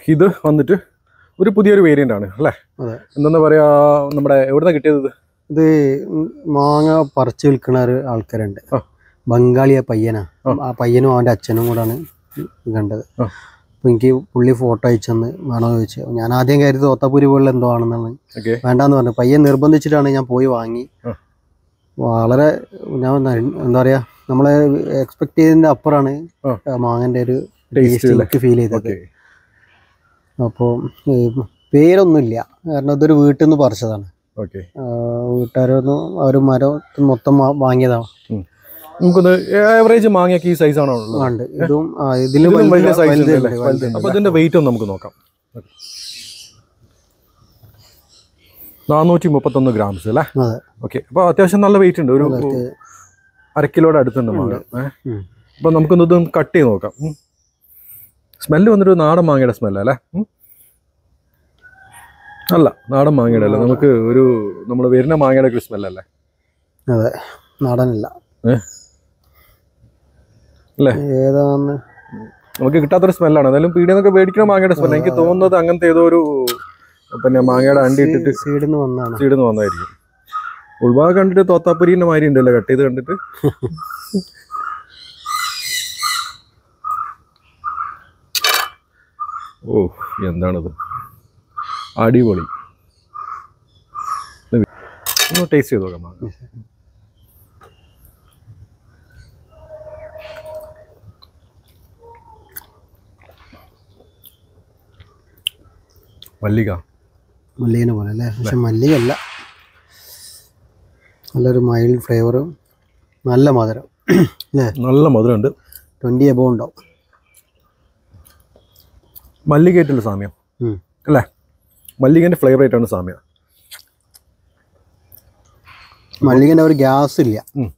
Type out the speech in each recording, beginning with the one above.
ഇത് വന്നിട്ട് ഒരു പുതിയൊരു വേരിയന്റ് ആണ് അല്ലേ? എന്താ പറയാ, നമ്മുടെ എവിടുന്ന കിട്ടിയത്? ഇത് മാങ്ങ പറിച്ചു വിൽക്കുന്ന ഒരു ആൾക്കാരുണ്ട്, ബംഗാളിയ പയ്യനാ. ആ പയ്യനും അവന്റെ അച്ഛനും കൂടാണ് കണ്ടത്. അപ്പൊ എനിക്ക് പുള്ളി ഫോട്ടോ അയച്ചെന്ന് വേണമെന്ന് ചോദിച്ചു. ഞാൻ ആദ്യം കരുതി തോത്താപ്പൂരി പോലുള്ള എന്തോ ആണെന്നാണ്. വേണ്ടാന്ന് പറഞ്ഞു. പയ്യൻ നിർബന്ധിച്ചിട്ടാണ് ഞാൻ പോയി വാങ്ങി. വളരെ ഞാൻ എന്താ പറയാ, നമ്മളെ എക്സ്പെക്ട് ചെയ്തതിന്റെ അപ്പുറമാണ് മാങ്ങന്റെ ഒരു ടേസ്റ്റ് ഫീൽ ചെയ്തത്. അപ്പോൾ പേരൊന്നുമില്ല, കാരണം ഇതൊരു വീട്ടിൽ നിന്ന് പറിച്ചതാണ്. വീട്ടുകാരൊന്നും ഒരു മരം മൊത്തം വാങ്ങിയതാണ്. നമുക്കൊന്ന് ആവറേജ് മാങ്ങയൊക്കെ ഈ സൈസ് ആണോ ഉള്ളത്? ഇതും ഇതിലും വലിയ സൈസ്. അപ്പോൾ ഇതിന്റെ വെയിറ്റ് ഒന്ന് നമുക്ക് നോക്കാം. 431 ഗ്രാംസ് അല്ലേ? ഓക്കെ. അപ്പോൾ അത്യാവശ്യം നല്ല വെയിറ്റ് ഉണ്ട്, ഒരു 1/2 കിലോയുടെ അടുത്തുണ്ട് മാങ്ങ. അപ്പോൾ നമുക്കൊന്നത് കട്ട് ചെയ്ത് നോക്കാം. സ്മെല്ല് വന്നിട്ട് നാടൻ മാങ്ങയുടെ സ്മെല്ലല്ലേ? അല്ല, നാടൻ മാങ്ങയുടെ അല്ല, നമുക്ക് ഒരു നമ്മൾ വരുന്ന മാങ്ങയുടെ ഒക്കെ സ്മെല്ലല്ലേ? അതെ, നാടനല്ല അല്ലേ? ഏതാന്ന് നമുക്ക് കിട്ടാത്തൊരു സ്മെല്ലാണ്. എന്തായാലും പീടിയിൽ നിന്നൊക്കെ മേടിക്കുന്ന മാങ്ങയുടെ സ്മെല്ല്. എനിക്ക് തോന്നുന്നത് അങ്ങനത്തെ ഏതോ ഒരു പിന്നെ മാങ്ങയുടെ അണ്ടി ഇട്ടിട്ട് സീഡിന്ന് വന്നതായിരിക്കും. ഉൾഭാഗം കണ്ടിട്ട് തോത്താപ്പുരീന്റെ മാതിരി ഉണ്ടല്ലോ കട്ട് ചെയ്ത് കണ്ടിട്ട്. ഓ, എന്താണത്, അടിപൊളി. ഒന്ന് ടേസ്റ്റ് ചെയ്ത് നോക്കാം മാങ്ങ. മല്ലികനെ പോലെ അല്ലേ? പക്ഷെ മല്ലികല്ല, നല്ലൊരു മൈൽഡ് ഫ്ലേവറും നല്ല മധുരം അല്ലേ? നല്ല മധുരം ഉണ്ട്. 20 എബോവ് ഉണ്ടാവും. മല്ലികയായിട്ടുള്ള സാമ്യം അല്ലേ? മല്ലികൻ്റെ ഫ്ലേവർ ആയിട്ടാണ് സാമ്യം. മല്ലികൻ്റെ ഒരു ഗ്യാസ് ഇല്ല.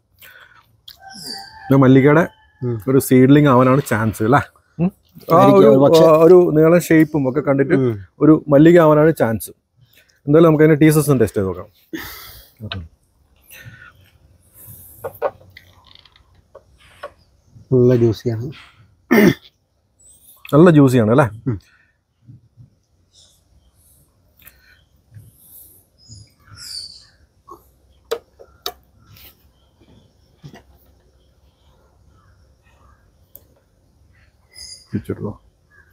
മല്ലികയുടെ ഒരു സീഡ്ലിംഗ് ആവാനാണ് ചാൻസ് അല്ലേ? ഒരു നീളം ഷേപ്പും ഒക്കെ കണ്ടിട്ട് ഒരു മല്ലിക ആവാനാണ് ചാൻസ്. എന്തായാലും നമുക്ക് അതിന്റെ ടീസസ് ടെസ്റ്റ് ചെയ്ത് നോക്കാം. നല്ല ജ്യൂസിയാണ്, നല്ല ജ്യൂസിയാണ് അല്ലേ? ോ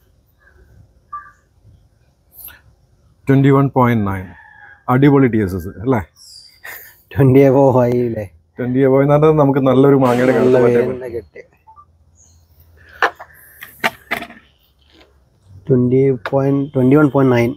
21.9 അടിപൊളി TSS അല്ലേ? 20 എബോവ് ആയില്ലേ? 20 എബോവ് എന്ന് പറഞ്ഞാൽ നമുക്ക് നല്ലൊരു മാങ്ങയുടെ കിട്ടി. 21.9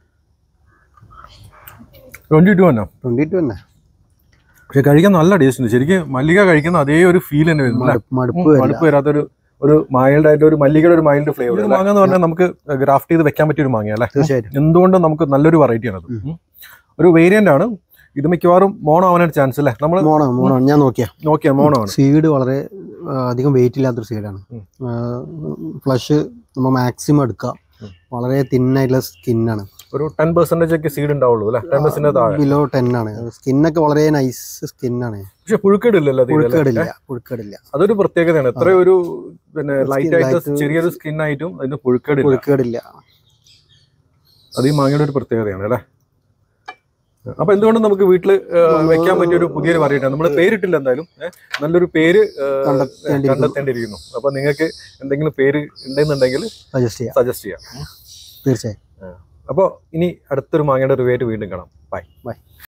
22 തന്നെ. പക്ഷെ കഴിക്കാൻ നല്ല ടേസ്റ്റ് ഉണ്ട് ശരിക്കും. മല്ലിക കഴിക്കുന്ന അതേ ഒരു ഫീൽ തന്നെ വരുന്നു. മടുപ്പ് വരാത്തൊരു മൈൽഡ് ആയിട്ട് ഒരു മല്ലികയുടെ ഒരു മൈൽഡ് ഫ്ലേവർ. മാങ്ങ എന്ന് പറഞ്ഞാൽ നമുക്ക് ഗ്രാഫ്റ്റ് ചെയ്ത് വെക്കാൻ പറ്റിയ ഒരു മാങ്ങ അല്ലേ? എന്തുകൊണ്ടും നമുക്ക് നല്ലൊരു വെറൈറ്റി ആണ്. ഒരു വേരിയന്റ് ആണ് ഇത്. മിക്കവാറും മോണോ ആവാനായിട്ട് ചാൻസ് അല്ലേ? നമ്മൾ മോണോ ഞാൻ നോക്കിയാ മോണോ ആണ്. സീഡ് വളരെ അധികം വെയിറ്റ് ഇല്ലാത്തൊരു സീഡാണ്. ഫ്ലഷ് നമ്മൾ മാക്സിമം എടുക്കുക. വളരെ തിന്നായിട്ടുള്ള സ്കിന്നാണ്. ഒരു 10% ഒക്കെ സീഡ് ഉണ്ടാവുള്ളൂ അല്ലേ? 10% താഴെ, ബിലോ 10 ആണ്. സ്കിന്നൊക്കെ വളരെ നൈസ് സ്കിന്നാണ്. പക്ഷെ പുഴുക്കേടില്ലല്ലോ? പുഴുക്കേടില്ല. അതൊരു പ്രത്യേകതയാണ്. എത്ര ഒരു പിന്നെ ലൈറ്റ് ആയിട്ട് ചെറിയൊരു സ്കിൻ ആയിട്ടും അതിന് പുഴുക്കേടില്ല. അത് ഈ മാങ്ങയുടെ ഒരു പ്രത്യേകതയാണ് അല്ലേ? അപ്പൊ എന്തുകൊണ്ടും നമുക്ക് വീട്ടിൽ വെക്കാൻ പറ്റിയ ഒരു പുതിയൊരു വെറൈറ്റി ആണ്. നമ്മൾ പേരിട്ടില്ല, എന്തായാലും നല്ലൊരു പേര് കണ്ടെത്തേണ്ടിയിരിക്കുന്നു. അപ്പൊ നിങ്ങൾക്ക് എന്തെങ്കിലും പേര് ഉണ്ടെന്നുണ്ടെങ്കിൽ സജസ്റ്റ് ചെയ്യാം തീർച്ചയായും. അപ്പോൾ ഇനി അടുത്തൊരു മാങ്ങയുടെ റിവ്യൂ ആയിട്ട് വീണ്ടും കാണാം. ബൈ.